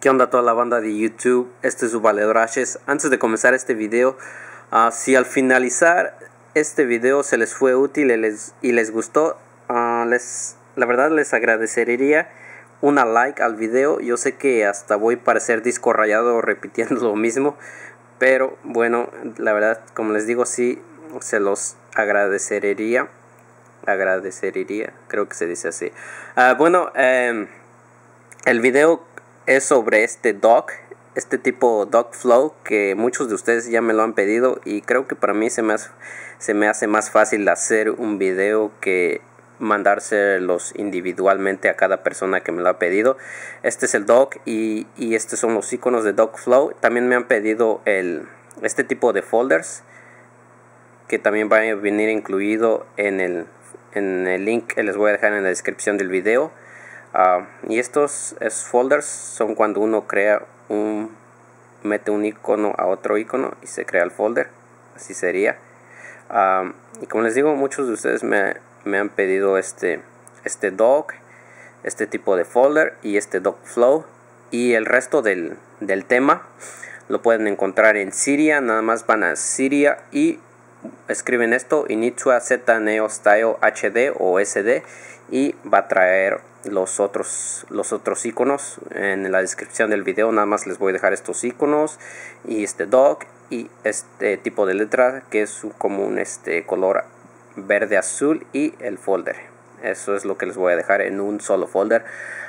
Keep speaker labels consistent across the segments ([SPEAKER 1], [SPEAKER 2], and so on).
[SPEAKER 1] ¿Qué onda toda la banda de YouTube? Este es su Valedor Ashes. Antes de comenzar este video, si al finalizar este video se les fue útil y les gustó, la verdad les agradecería una like al video. Yo sé que hasta voy a parecer disco rayado repitiendo lo mismo, pero bueno, la verdad, como les digo, sí se los agradecería, creo que se dice así. El video es sobre este tipo Dogflow, que muchos de ustedes ya me lo han pedido, y creo que para mí se me hace más fácil hacer un video que mandárselos individualmente a cada persona que me lo ha pedido. Este es el Dog y estos son los iconos de Dogflow. También me han pedido este tipo de folders, que también va a venir incluido en el link que les voy a dejar en la descripción del video. Y estos folders son cuando uno mete un icono a otro icono y se crea el folder. Así sería. Y como les digo, muchos de ustedes me han pedido este dog, este tipo de folder y este Dogflow. Y el resto del tema lo pueden encontrar en Cydia. Nada más van a Cydia y escriben esto, Initua Z Neo Style HD o SD, y va a traer los otros iconos en la descripción del video. Nada más les voy a dejar estos iconos y este dog y este tipo de letra que es como un color verde azul, y el folder. Eso es lo que les voy a dejar en un solo folder.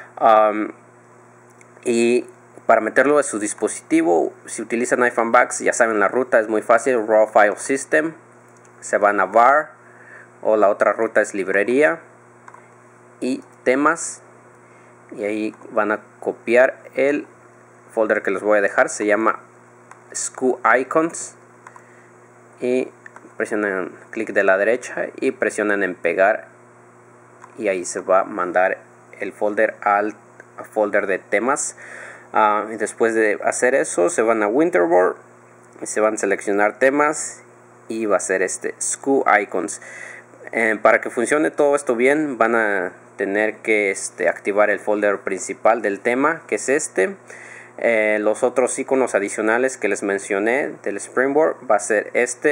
[SPEAKER 1] Y para meterlo a su dispositivo, si utilizan iPhone Bugs, ya saben la ruta, es muy fácil. Raw File System, se van a var, o la otra ruta es librería y temas, y ahí van a copiar el folder que les voy a dejar. Se llama SKU Icons, y presionan clic de la derecha y presionan en pegar, y ahí se va a mandar el folder al folder de temas. Y después de hacer eso, se van a Winterboard y se van a seleccionar temas, y va a ser SKU Icons. Para que funcione todo esto bien, van a tener que activar el folder principal del tema, que es los otros iconos adicionales que les mencioné del Springboard va a ser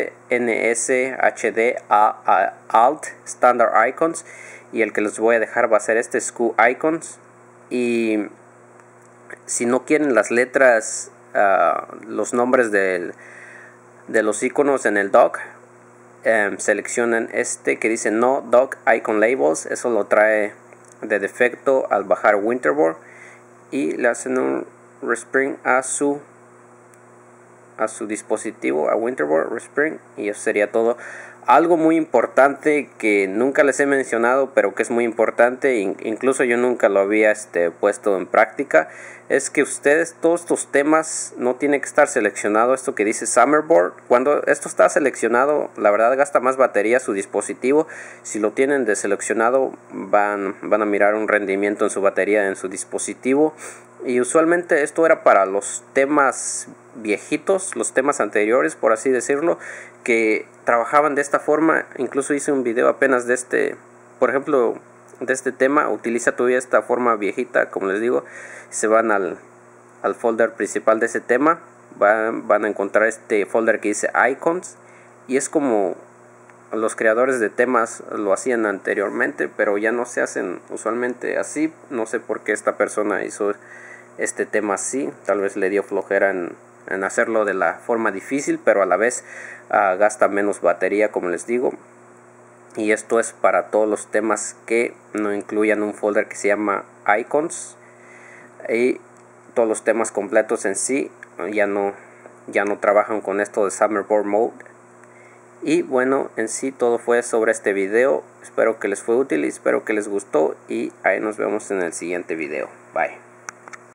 [SPEAKER 1] NSHD Alt Standard Icons, y el que les voy a dejar va a ser SKU Icons. Y si no quieren las letras, los nombres de los iconos en el dock, seleccionan que dice No Dock Icon Labels. Eso lo trae de defecto al bajar Winterboard, y le hacen un respring a su dispositivo, a Winterboard respring, y eso sería todo. Algo muy importante que nunca les he mencionado, pero que es muy importante, incluso yo nunca lo había puesto en práctica, es que ustedes, todos estos temas, no tiene que estar seleccionado esto que dice Summerboard. Cuando esto está seleccionado, la verdad gasta más batería su dispositivo. Si lo tienen deseleccionado, van a mirar un rendimiento en su batería en su dispositivo. Y usualmente esto era para los temas viejitos, los temas anteriores, por así decirlo, que trabajaban de esta forma. Incluso hice un video apenas de por ejemplo, de este tema. Utiliza todavía esta forma viejita, como les digo. Se van al folder principal de ese tema, van a encontrar este folder que dice Icons, y es como los creadores de temas lo hacían anteriormente, pero ya no se hacen usualmente así. No sé por qué esta persona hizo este tema así. Tal vez le dio flojera en hacerlo de la forma difícil, pero a la vez gasta menos batería, como les digo. Y esto es para todos los temas que no incluyan un folder que se llama Icons, y todos los temas completos en sí ya no trabajan con esto de Summerboard Mode. Y bueno, en sí todo fue sobre este video. Espero que les fue útil y espero que les gustó, y ahí nos vemos en el siguiente video. Bye.